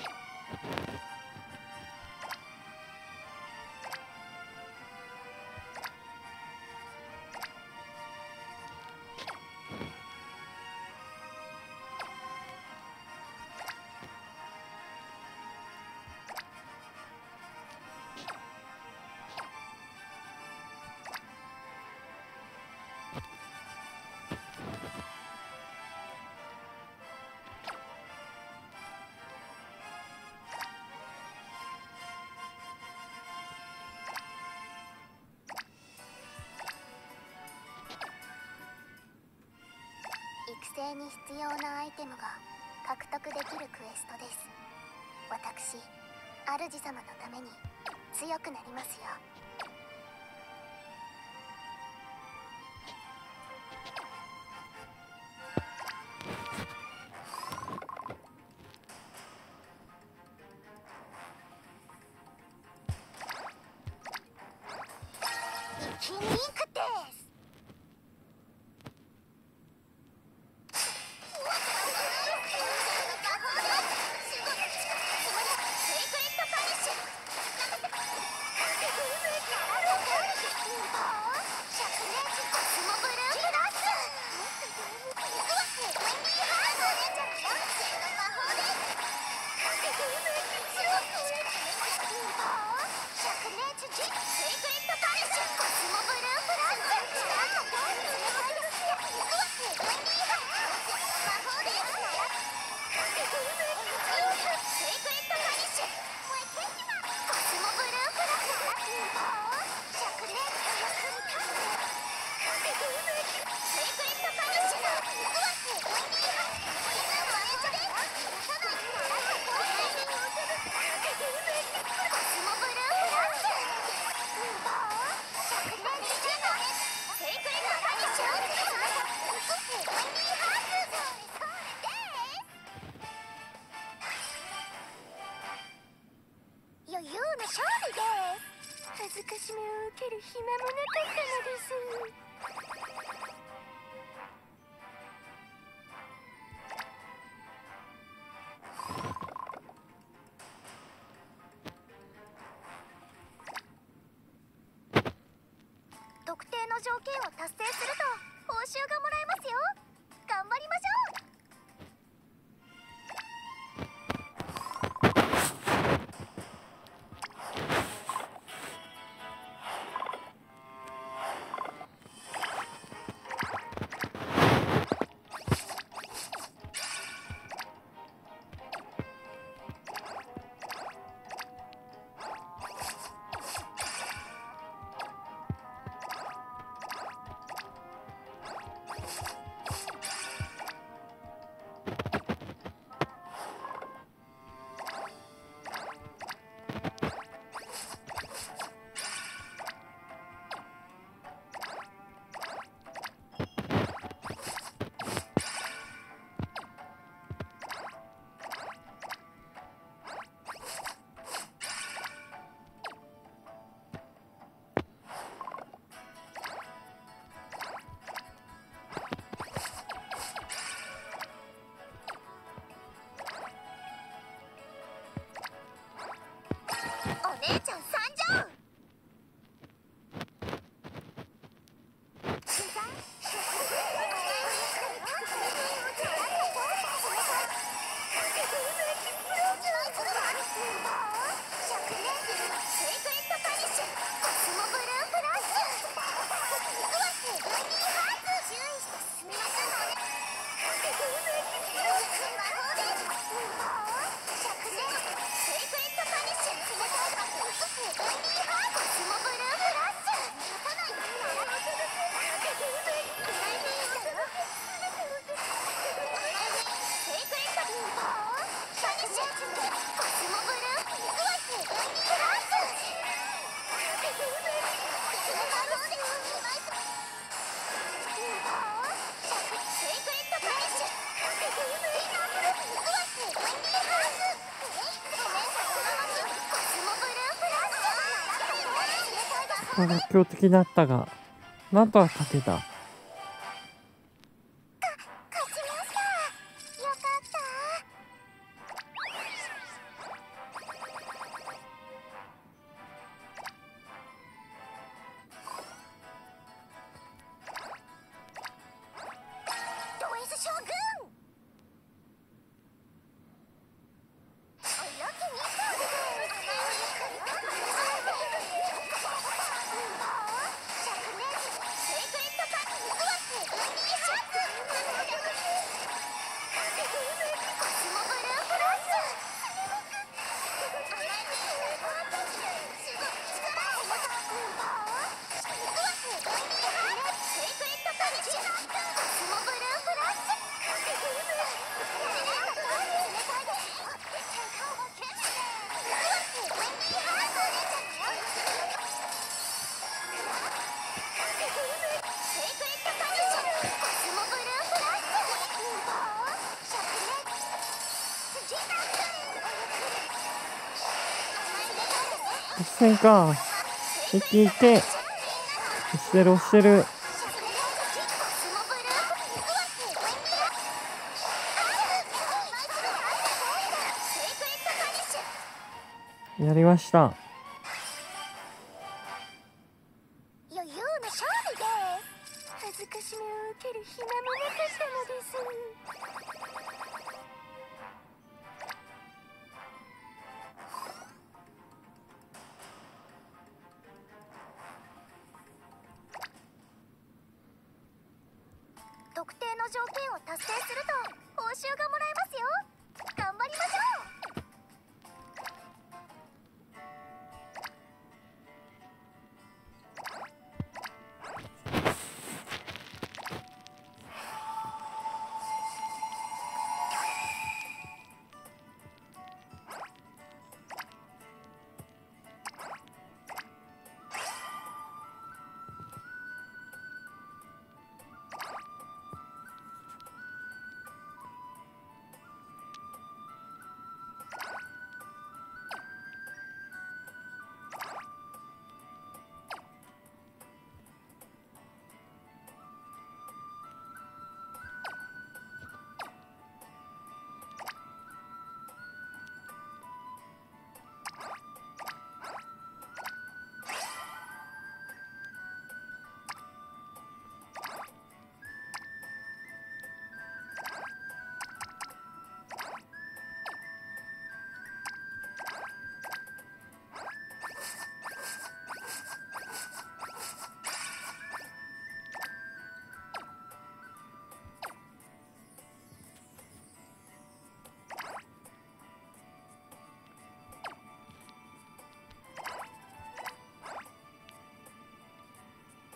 育成に必要なアイテムが獲得できるクエストです。私、主様のために強くなりますよ。筋肉です。 の勝利です。恥ずかしめを受ける暇もなかったのです。特定の条件を達成すると報酬がもらえますよ。頑張りましょう。お姉ちゃん参上。 強敵だったが、なんとか勝てた。一戦か。いっていて。押してる押してる。やりました。 余裕の勝利です。恥ずかしめを受ける暇もなかったのです。特定の条件を達成すると報酬がもらえますよ。頑張りましょう。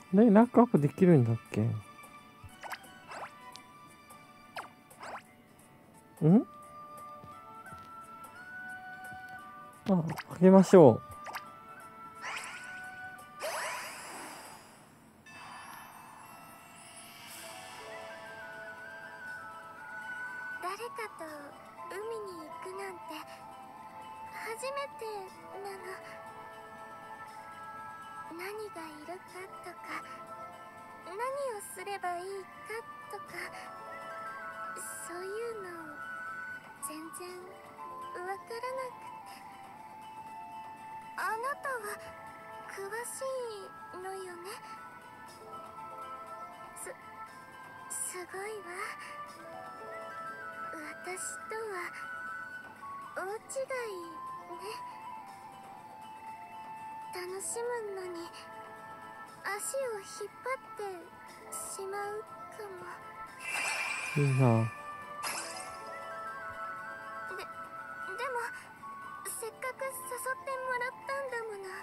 で、ランクアップできるんだっけ？ん？あ、あげましょう。 誰かと海に行くなんて初めてなの。何がいるかとか、何をすればいいかとか、そういうの全然わからなくて。あなたは詳しいのよね。すすごいわ。私とは大違いね。楽しむのに足を引っ張ってしまうかも。 いいな。 で、でもせっかく誘ってもらったんだもの。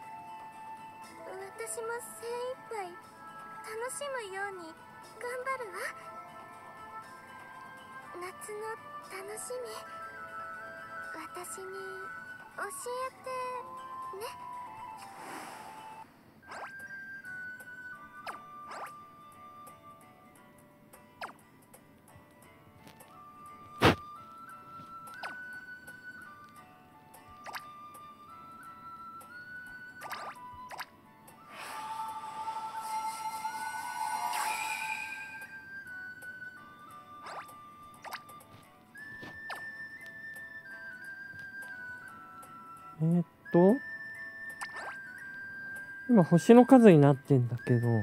私も精一杯楽しむように頑張るわ。夏の楽しみ、私に教えてね。 えーっと、今星の数になってんだけど、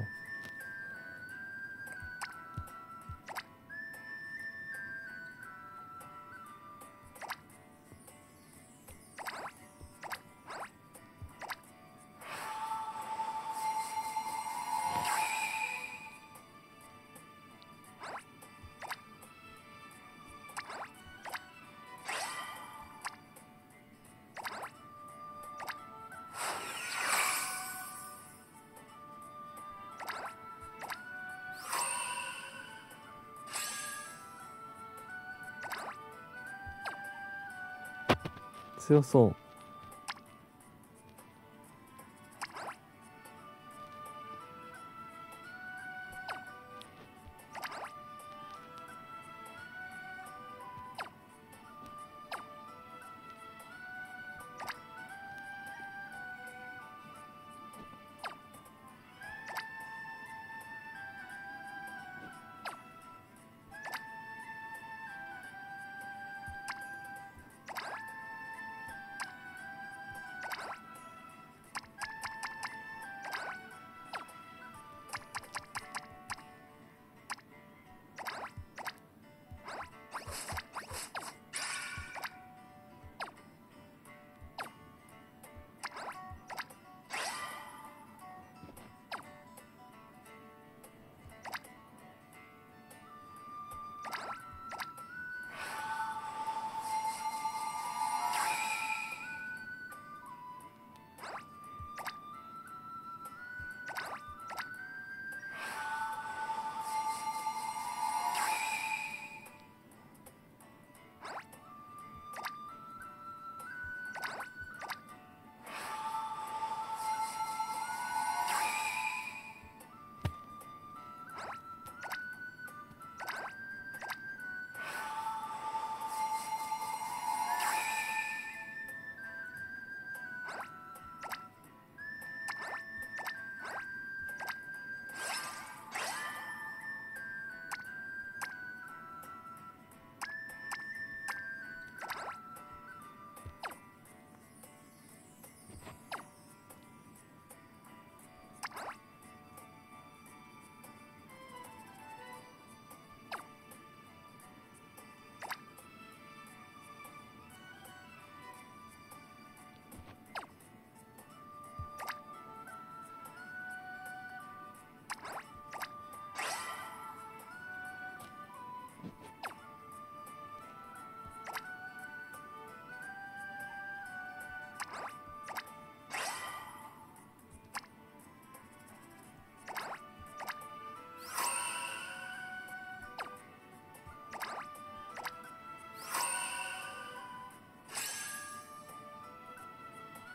強そう。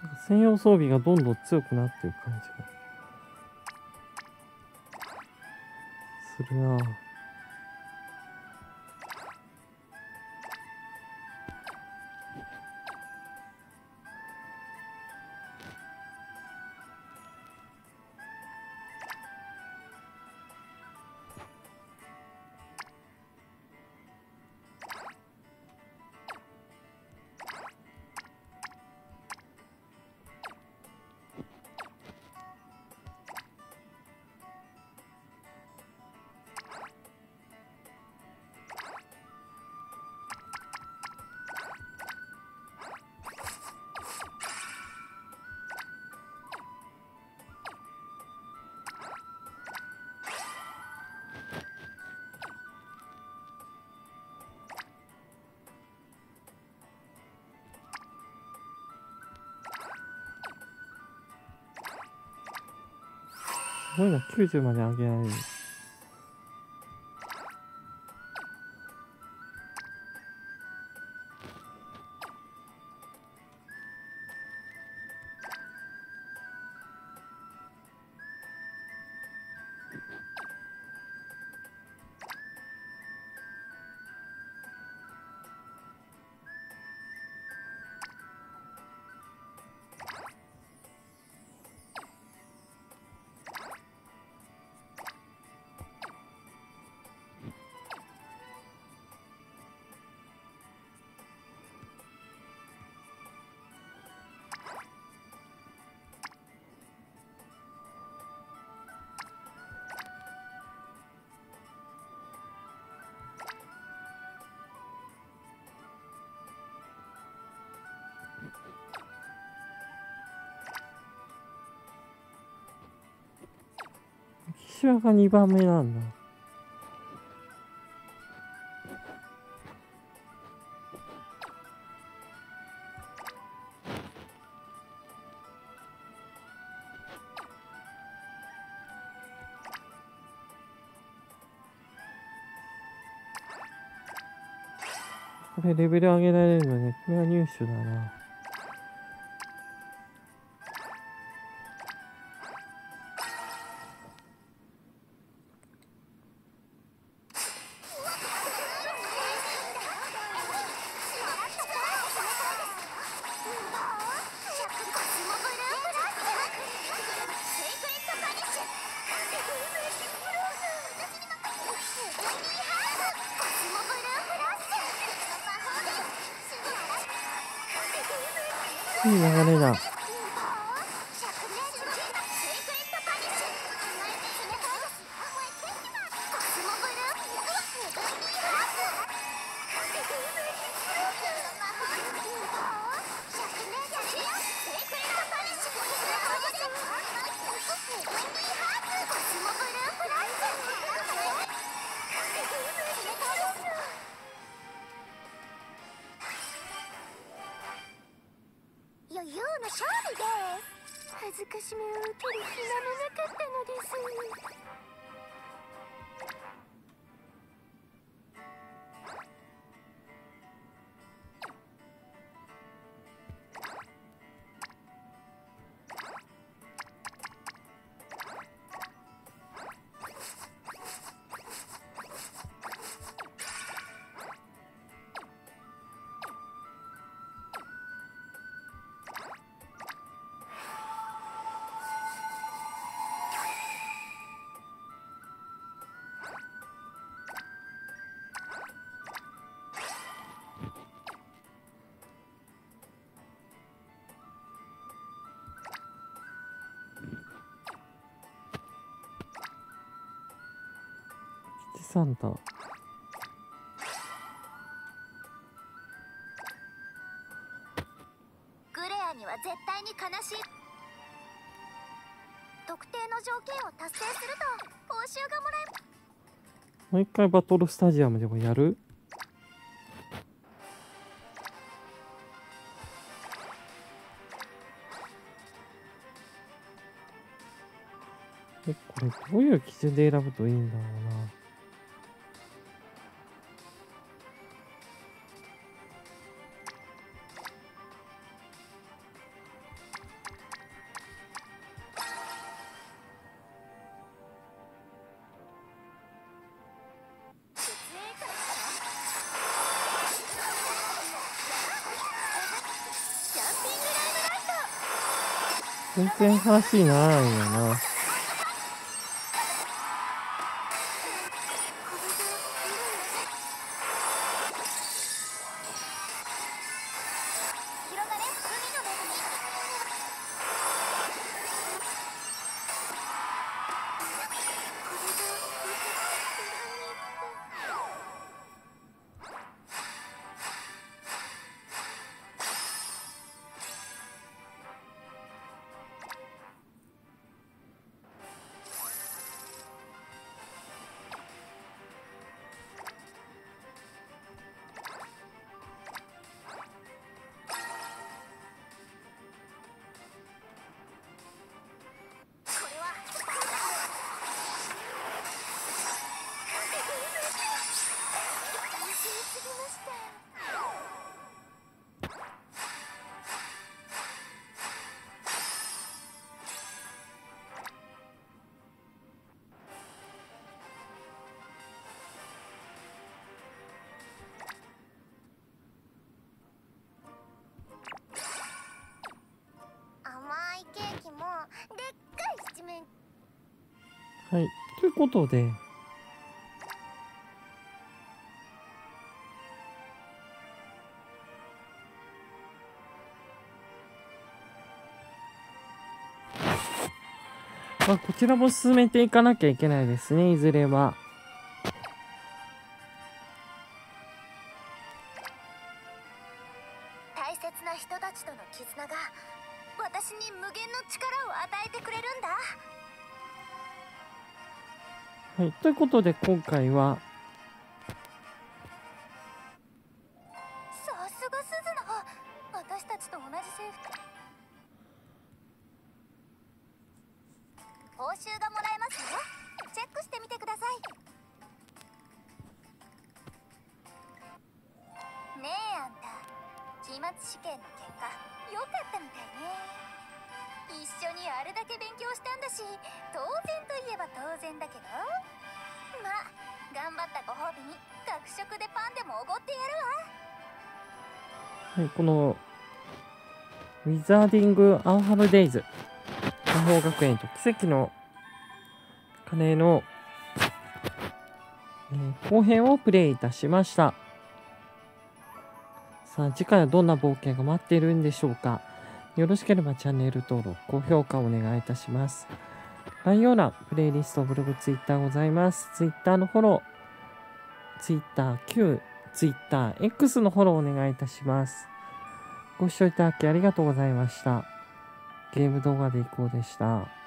専用装備がどんどん強くなってる感じがするな。すごいな、きゅうじゅうまで上げられる。岸和がにばんめなんだ。これレベル上げられるのね。これは入手だな。いい流れだ。 余裕の勝利です。恥ずかしめを受ける暇もなかったのです。サンタ。 グレアには絶対に悲しい。特定の条件を達成すると報酬がもらえる。 もう一回バトルスタジアムでもやる？え、これどういう基準で選ぶといいんだろうな。 全然話にならないよな。はい、ということで、まあ、こちらも進めていかなきゃいけないですね、いずれは。 大切な人たちとの絆が私に無限の力を与えてくれるんだ。 はい、ということで今回はさすがスズナ、私たちと同じ制服。報酬がもらえますよ。チェックしてみてください。ねえあんた、期末試験の結果良かったみたいね。一緒にあれだけ勉強したんだし、当然といえば当然だけど、まあ頑張ったご褒美に学食でパンでもおごってやるわ。 はい、このウィザーディング・アンハルデイズ魔法学園と奇跡の鐘の、えー後編をプレイいたしました。さあ次回はどんな冒険が待っているんでしょうか。よろしければチャンネル登録高評価をお願いいたします。概要欄プレイリストブログツイッターございます。ツイッターのフォロー、ツイッター Q、ツイッター X のフォローお願いいたします。ご視聴いただきありがとうございました。ゲーム動画でいこうでした。